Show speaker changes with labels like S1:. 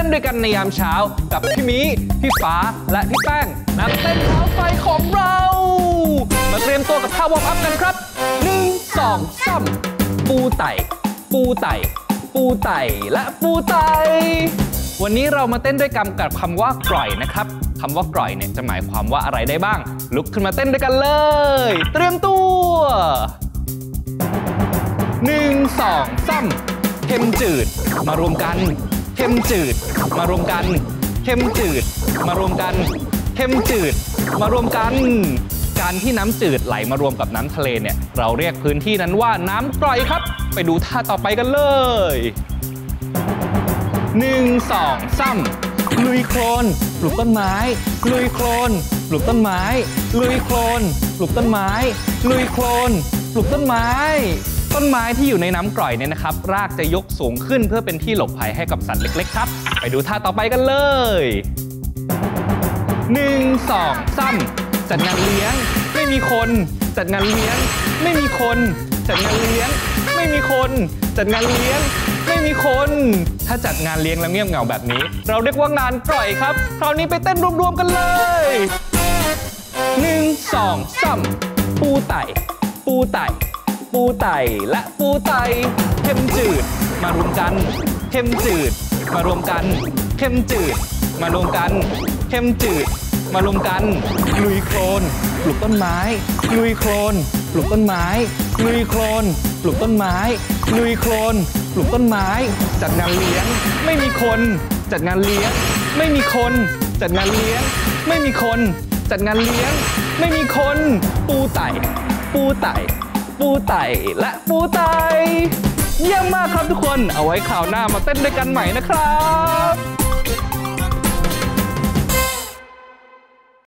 S1: นด้วยกันในยามเช้ากับพี่มิพี่ฟ้าและพี่แป้งนักเต้นเท้าไฟของเรามาเตรียมตัวกับท่าวอร์มอัพกันครับ1 2 3ปูไต่ปูไต่ปูไต่และปูไต่วันนี้เรามาเต้นด้วยกันกับคำว่ากร่อยนะครับคำว่ากร่อยเนี่ยจะหมายความว่าอะไรได้บ้างลุกขึ้นมาเต้นด้วยกันเลยเตรียมตัว1 2 3เค็มจืดมารวมกันเค็มจืดมารวมกันเค็มจืดมารวมกันเค็มจืดมารวมกันการที่น้ำจืดไหลมารวมกับน้ำทะเลเนี่ยเราเรียกพื้นที่นั้นว่าน้ำกร่อยครับไปดูท่าต่อไปกันเลย1 2 3ลุยโคลนปลูกต้นไม้ลุยโคลนปลูกต้นไม้ลุยโคลนปลูกต้นไม้ลุยโคลนปลูกต้นไม้ต้นไม้ที่อยู่ในน้ำกร่อยเนี่ยนะครับรากจะยกสูงขึ้นเพื่อเป็นที่หลบภัยให้กับสัตว์เล็กๆครับไปดูท่าต่อไปกันเลย1 2 3จัดงานเลี้ยงไม่มีคนจัดงานเลี้ยงไม่มีคนจัดงานเลี้ยงไม่มีคนจัดงานเลี้ยงไม่มีคนถ้าจัดงานเลี้ยงแล้วเงียบเหงาแบบนี้เราเรียกว่างานกร่อยครับคราวนี้ไปเต้นรวมๆกันเลย1 2 3ปูไต่ปูไต่ปูไต่และปูไต่เค็มจืดมารวมกันเค็มจืดมารวมกันเค็มจืดมารวมกันเค็มจืดมารวมกันลุยโคลนปลูกต้นไม้ลุยโคลนปลูกต้นไม้ลุยโคลนปลูกต้นไม้ลุยโคลนปลูกต้นไม้จัดงานเลี้ยงไม่มีคนจัดงานเลี้ยงไม่มีคนจัดงานเลี้ยงไม่มีคนจัดงานเลี้ยงไม่มีคนปูไต่ปูไต่ปูไต่และปูไต่เยี่ยมมากครับทุกคนเอาไว้คราวหน้ามาเต้นด้วยกันใหม่นะครับ